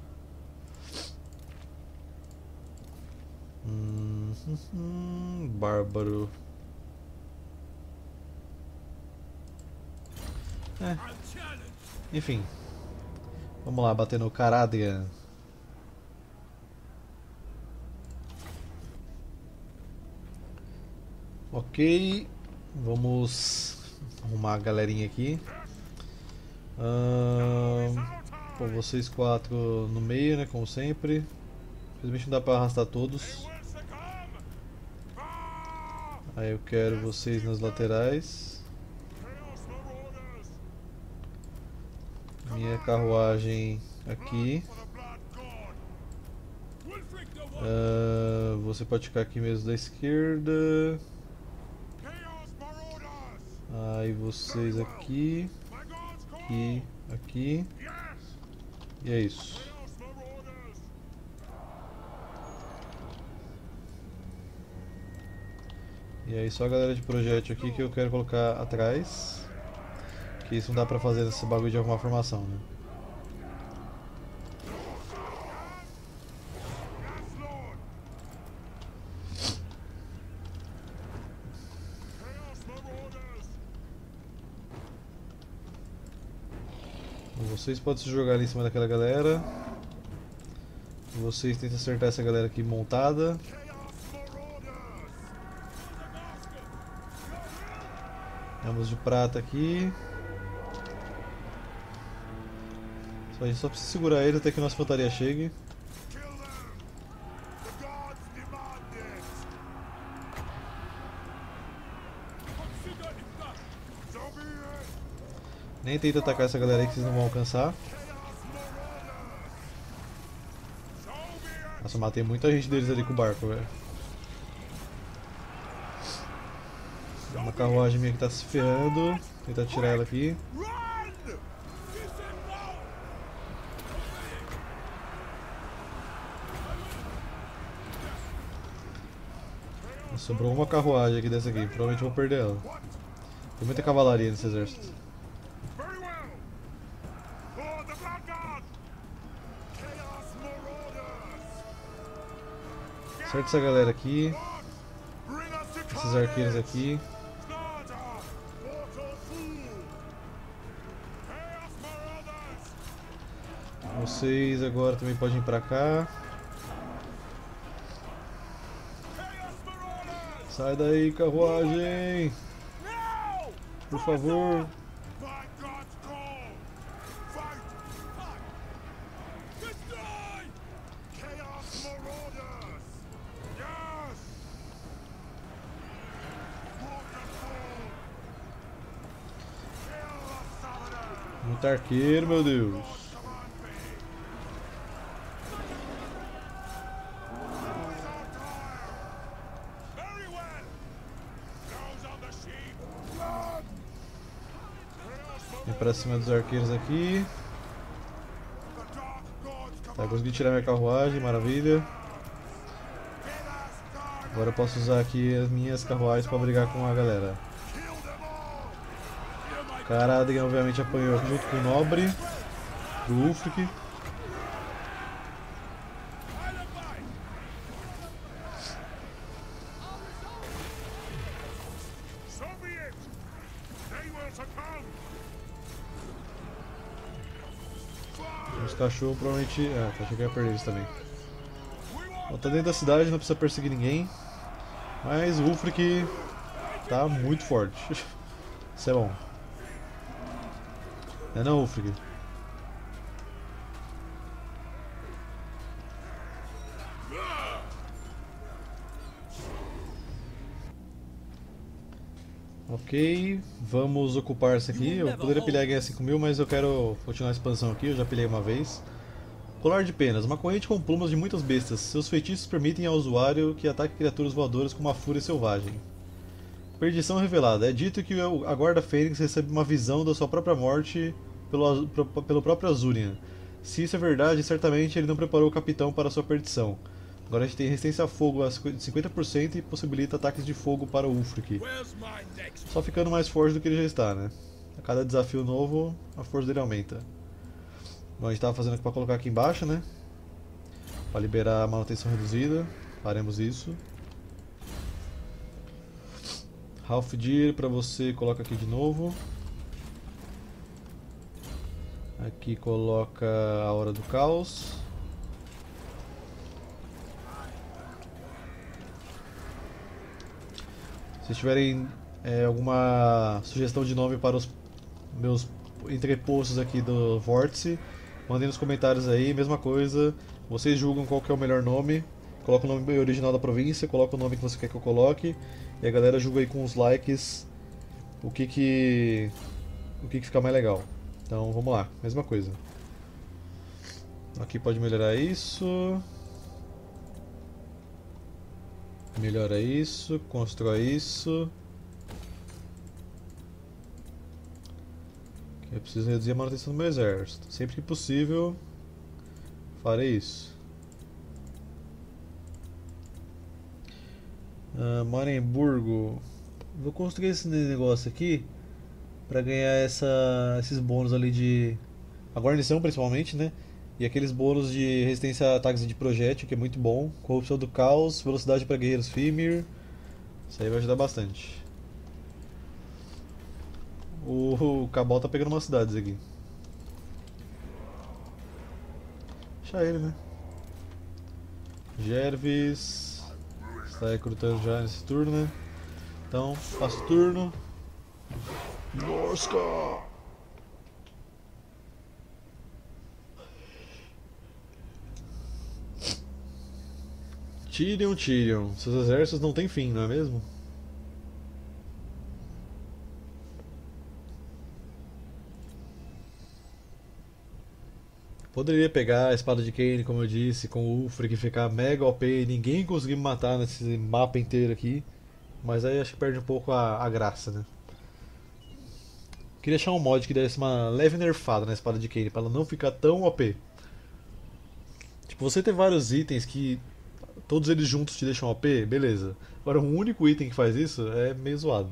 Bárbaro. Enfim. Vamos lá, bater no Caradigan. Ok. Vamos arrumar a galerinha aqui. Pô, vocês 4 no meio, né? Como sempre. Infelizmente não dá pra arrastar todos. Aí eu quero vocês nas laterais. Minha carruagem aqui. Você pode ficar aqui mesmo da esquerda. Aí vocês aqui. Aqui. Aqui. E é isso. E aí só a galera de projétil aqui que eu quero colocar atrás. Que isso não dá pra fazer nesse bagulho de arrumar formação, né? Vocês podem se jogar ali em cima daquela galera. Vocês tentam acertar essa galera aqui montada. Vamos de prata aqui. A gente só precisa segurar eles até que nossa infantaria chegue. Nem tenta atacar essa galera aí que vocês não vão alcançar. Nossa, matei muita gente deles ali com o barco, velho. Uma carruagem minha que tá se ferrando. Tentar tirar ela aqui. Sobrou uma carruagem aqui dessa aqui. Provavelmente eu vou perder ela. Tem muita cavalaria nesse exército. Acerta essa galera aqui. Esses arqueiros aqui. Vocês agora também podem ir pra cá. Sai daí, carruagem! Por favor! Muito arqueiro, meu Deus! Vem pra cima dos arqueiros aqui. Tá, consegui tirar minha carruagem, maravilha. Agora eu posso usar aqui as minhas carruagens pra brigar com a galera. Karadin obviamente apanhou junto com o Nobre, do Ulfric. Os cachorros provavelmente... tá, achei que ia perder eles também. Bom, tá dentro da cidade, não precisa perseguir ninguém. Mas o Ulfric tá muito forte. Isso é bom. É não, Ulfric? Ok, vamos ocupar isso aqui. Eu poderia pilhar e ganhar 5.000, mas eu quero continuar a expansão aqui, eu já pilhei uma vez. Colar de penas, uma corrente com plumas de muitas bestas. Seus feitiços permitem ao usuário que ataque criaturas voadoras com uma fúria selvagem. Perdição revelada. É dito que a guarda Fênix recebe uma visão da sua própria morte pelo próprio Azurian. Se isso é verdade, certamente ele não preparou o capitão para sua perdição. Agora a gente tem resistência a fogo a 50% e possibilita ataques de fogo para o Ulfric. Só ficando mais forte do que ele já está, né? A cada desafio novo, a força dele aumenta. Bom, a gente estava fazendo aqui para colocar aqui embaixo, né? Para liberar a manutenção reduzida. Faremos isso. Halfdir para você, coloca aqui de novo. Aqui coloca a Hora do Caos. Se tiverem alguma sugestão de nome para os meus entrepostos aqui do Vórtice, mandem nos comentários aí. Mesma coisa, Vocês julgam qual que é o melhor nome. Coloca o nome original da província, coloca o nome que você quer que eu coloque. E a galera julga aí com os likes o que fica mais legal. Então vamos lá, mesma coisa. Aqui pode melhorar isso. Melhora isso, constrói isso. Eu preciso reduzir a manutenção do meu exército. Sempre que possível, farei isso. Maremburgo. Vou construir esse negócio aqui pra ganhar esses bônus ali de. A guarnição principalmente, né? E aqueles bônus de resistência a ataques de projétil, que é muito bom. Corrupção do caos, velocidade para guerreiros Fimir. Isso aí vai ajudar bastante. O Cabal tá pegando umas cidades aqui. Deixa ele, né? Gervis está recrutando já nesse turno, né? Então, passo o turno. Norska! Tyrion, Tyrion. Seus exércitos não têm fim, não é mesmo? Poderia pegar a espada de Kayn, como eu disse, com o Ulfric e ficar mega OP e ninguém conseguir me matar nesse mapa inteiro aqui. Mas aí acho que perde um pouco a graça, né? Queria achar um mod que desse uma leve nerfada na espada de Kayn, pra ela não ficar tão OP. Tipo, você ter vários itens que todos eles juntos te deixam OP, beleza. Agora um único item que faz isso é meio zoado.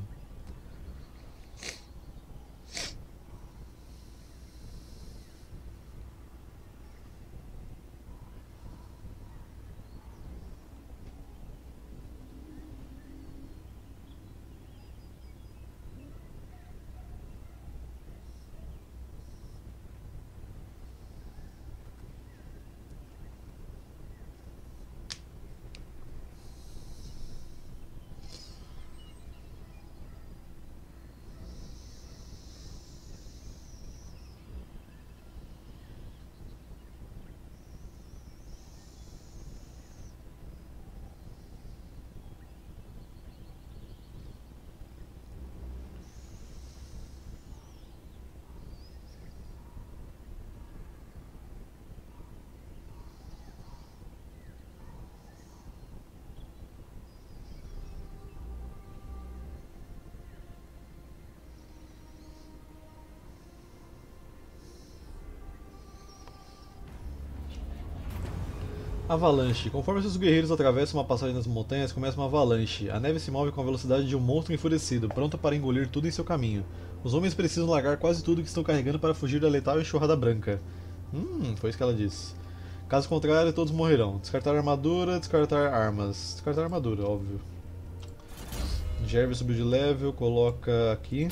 Avalanche. Conforme seus guerreiros atravessam uma passagem nas montanhas, começa uma avalanche. A neve se move com a velocidade de um monstro enfurecido, pronto para engolir tudo em seu caminho. Os homens precisam largar quase tudo que estão carregando para fugir da letal enxurrada branca. Foi isso que ela disse. Caso contrário, todos morrerão. Descartar armadura, descartar armas. Descartar armadura, óbvio. Gervis subiu de level, coloca aqui.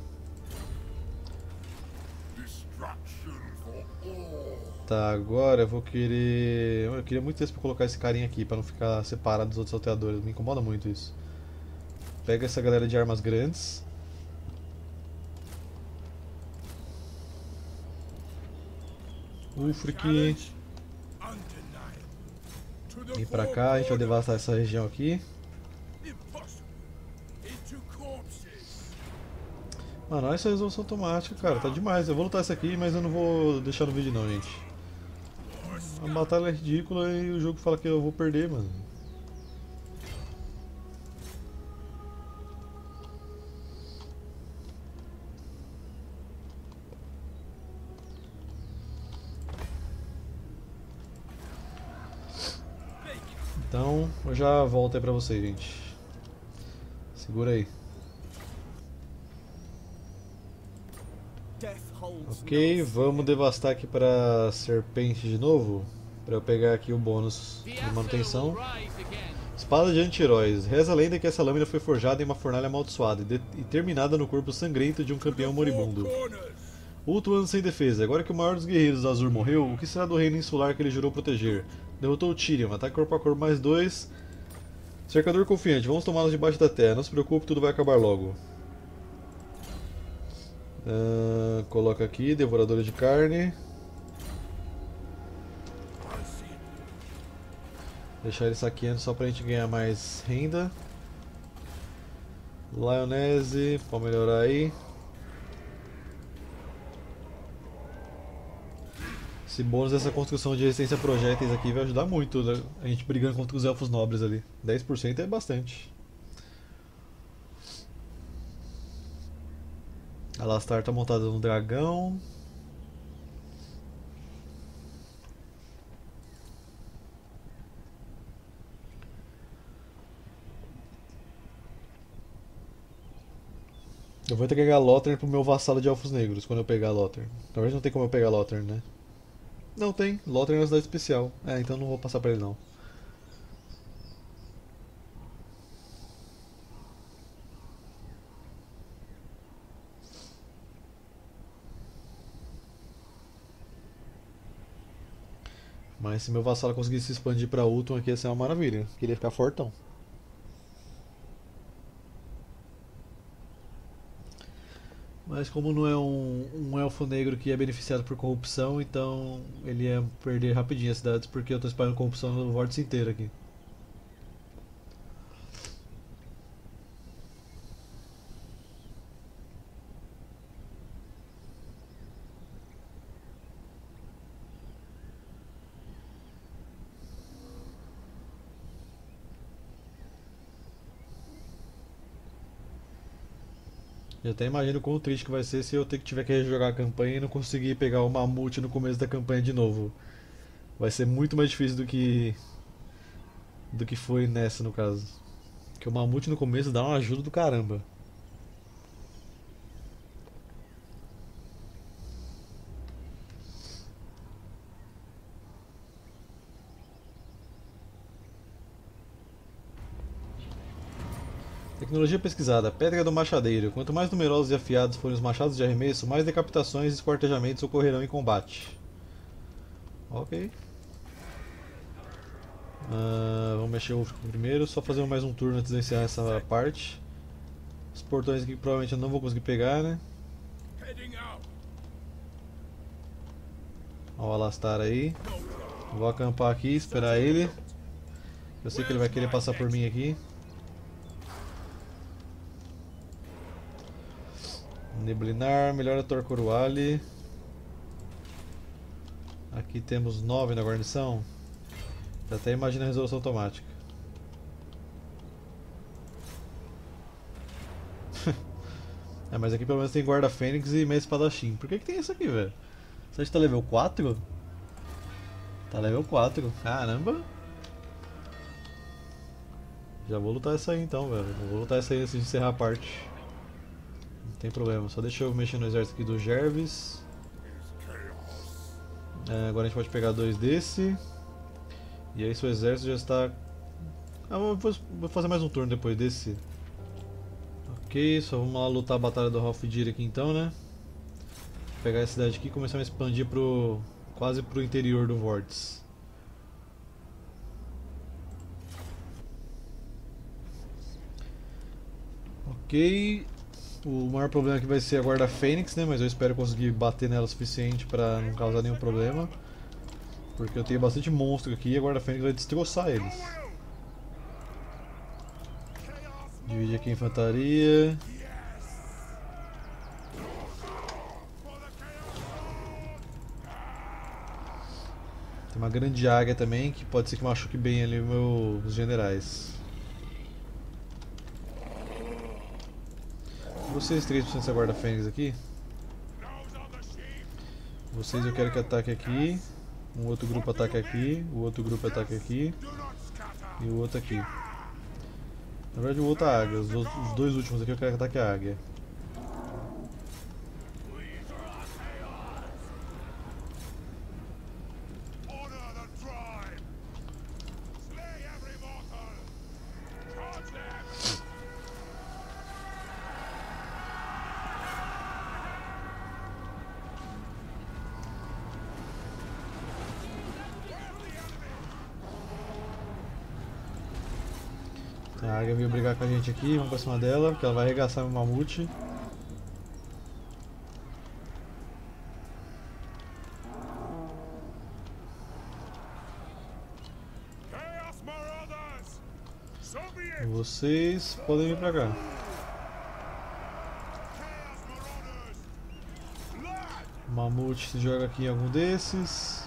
Tá, agora eu vou querer. Eu queria muito esse pra colocar esse carinha aqui, pra não ficar separado dos outros salteadores. Me incomoda muito isso. Pega essa galera de armas grandes. Ulfric. Vem pra cá, a gente vai devastar essa região aqui. Mano, olha essa resolução automática, cara, tá demais. Eu vou lutar essa aqui, mas eu não vou deixar no vídeo não, gente. A batalha é ridícula e o jogo fala que eu vou perder, mano. Então, eu já volto aí pra vocês, gente. Segura aí. Ok, vamos devastar aqui para serpente de novo, para eu pegar aqui o bônus de manutenção. Espada de anti-heróis. Reza a lenda que essa lâmina foi forjada em uma fornalha amaldiçoada e terminada no corpo sangrento de um campeão moribundo. Outro ano sem defesa. Agora que o maior dos guerreiros Azur morreu, o que será do reino insular que ele jurou proteger? Derrotou o Tyrion, ataque corpo a corpo mais 2. Cercador confiante, vamos tomá-los debaixo da terra. Não se preocupe, tudo vai acabar logo. Coloca aqui, devoradora de carne. Deixar ele saqueando só pra gente ganhar mais renda. Lionese, pode melhorar aí. Esse bônus dessa construção de resistência a projéteis aqui vai ajudar muito, né? A gente brigando contra os elfos nobres ali. 10% é bastante. Alastar tá montada no dragão. Eu vou entregar Lothar pro meu vassalo de elfos negros quando eu pegar Lothar. Na verdade não tem como eu pegar Lothar, né? Não tem, Lothar é uma cidade especial. É, então não vou passar pra ele não. Mas se meu vassalo conseguisse se expandir pra Ultron aqui ia ser uma maravilha. Queria ficar fortão. Mas como não é um elfo negro que é beneficiado por corrupção, então ele ia perder rapidinho as cidades porque eu tô espalhando corrupção no vórtice inteiro aqui. Eu até imagino quão triste que vai ser se eu tiver que rejogar a campanha e não conseguir pegar o mamute no começo da campanha de novo. Vai ser muito mais difícil do que foi nessa no caso. Porque o mamute no começo dá uma ajuda do caramba. Tecnologia pesquisada: Pedra do Machadeiro. Quanto mais numerosos e afiados forem os machados de arremesso, mais decapitações e esquartejamentos ocorrerão em combate. Ok. Vamos mexer o Ulfric primeiro, só fazer mais um turno antes de encerrar essa parte. Os portões aqui provavelmente eu não vou conseguir pegar, né? Olha o Alastar aí. Vou acampar aqui, esperar ele. Eu sei que ele vai querer passar por mim aqui. Neblinar, melhora Torcoruale. Aqui temos 9 na guarnição. Já até imagina a resolução automática. É, mas aqui pelo menos tem guarda fênix e meia espadachim. Por que tem isso aqui, velho? Você está level 4? Tá level 4, caramba! Já vou lutar essa aí então, velho. Vou lutar essa aí antes de encerrar a parte. Não tem problema, só deixa eu mexer no exército aqui do Gervis. Agora a gente pode pegar 2 desse. E aí seu exército já está... vou fazer mais um turno depois desse. Ok, só vamos lá lutar a batalha do Halfdir aqui então, né? Vou pegar essa cidade aqui e começar a expandir quase pro interior do Vórtice. Ok, o maior problema aqui vai ser a guarda fênix, né? Mas eu espero conseguir bater nela o suficiente para não causar nenhum problema. Porque eu tenho bastante monstro aqui e a guarda fênix vai destroçar eles. Divide aqui a infantaria. Tem uma grande águia também que pode ser que machuque bem ali meus generais. Vocês três precisam dessa guarda fênix aqui. Vocês eu quero que ataque aqui. Um outro grupo ataque aqui. O outro grupo ataque aqui. E o outro aqui. Na verdade o outro é a águia. Os dois últimos aqui eu quero que ataque a águia. A águia veio brigar com a gente aqui, vamos pra cima dela, porque ela vai arregaçar meu mamute. Vocês podem vir pra cá. O Mamute se joga aqui em algum desses.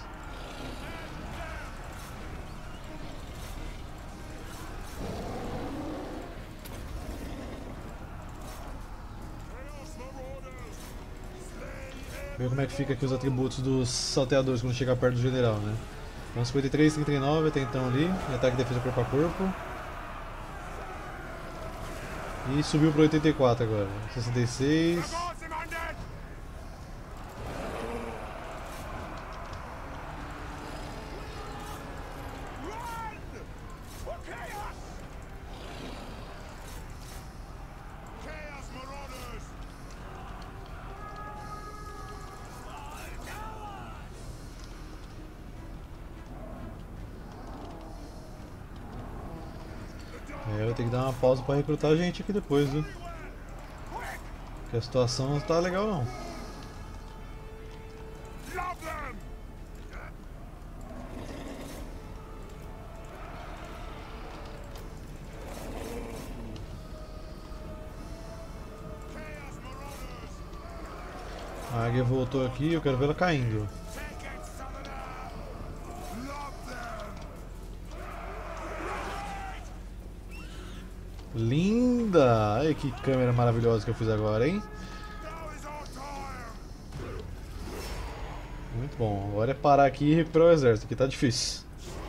Ver como é que fica aqui os atributos dos salteadores quando chegar perto do general, né? Então 53, 39 até então ali, ataque e defesa corpo a corpo. E subiu para 84 agora, 66. Eu vou ter que dar uma pausa para recrutar gente aqui depois, viu? Porque a situação não tá legal não. A águia voltou aqui, eu quero ver ela caindo. Linda! Olha que câmera maravilhosa que eu fiz agora, hein? Muito bom. Agora é parar aqui e recuperar o exército, que tá difícil.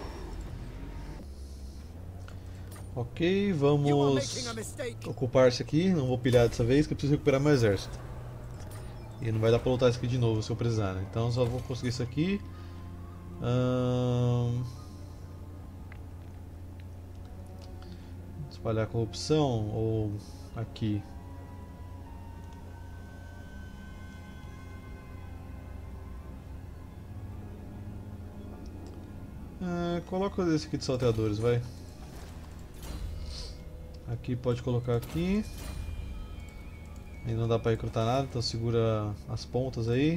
Ok, vamos ocupar isso aqui. Não vou pilhar dessa vez, que eu preciso recuperar meu exército. E não vai dar pra lutar isso aqui de novo se eu precisar, né? Então só vou conseguir isso aqui. Espalhar corrupção ou aqui. Coloca esse aqui de salteadores, vai. Aqui pode colocar aqui. Aí não dá pra recrutar nada, então segura as pontas aí.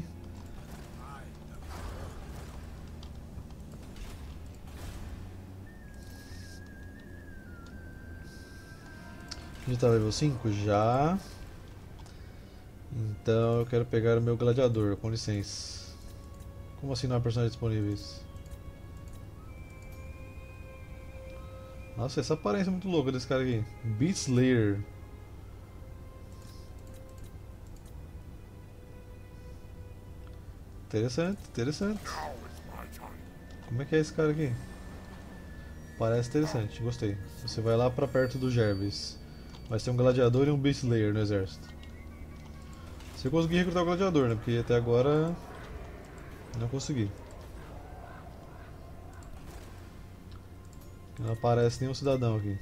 Já tá level 5? Já. Então eu quero pegar o meu gladiador, com licença. Como assim não há personagens disponíveis? Nossa, essa aparência é muito louca desse cara aqui. Beast Slayer. Interessante, interessante. Como é que é esse cara aqui? Parece interessante, gostei. Você vai lá pra perto do Jervis. Vai ter um gladiador e um Beast Slayer no exército. Se eu conseguir recrutar o gladiador, né? Porque até agora não consegui. Não aparece nenhum cidadão aqui.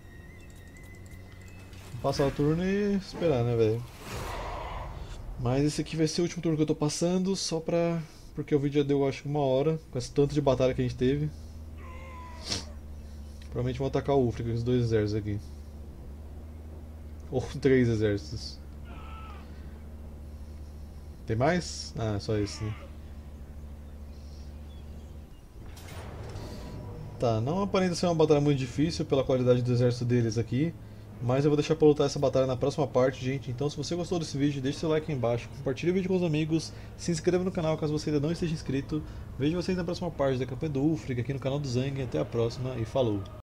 Vou passar o turno e esperar, né, velho? Mas esse aqui vai ser o último turno que eu tô passando, só pra... porque o vídeo já deu, acho que 1 hora, com esse tanto de batalha que a gente teve. Provavelmente vão atacar o Ufrica com os 2 exércitos aqui. Ou 3 exércitos. Tem mais? Ah, só esse, né? Tá, não aparenta ser uma batalha muito difícil pela qualidade do exército deles aqui. Mas eu vou deixar pra lutar essa batalha na próxima parte, gente. Então se você gostou desse vídeo, deixe seu like aí embaixo, compartilhe o vídeo com os amigos, se inscreva no canal caso você ainda não esteja inscrito. Vejo vocês na próxima parte da campanha do Ulfric aqui no canal do Zang. Até a próxima e falou!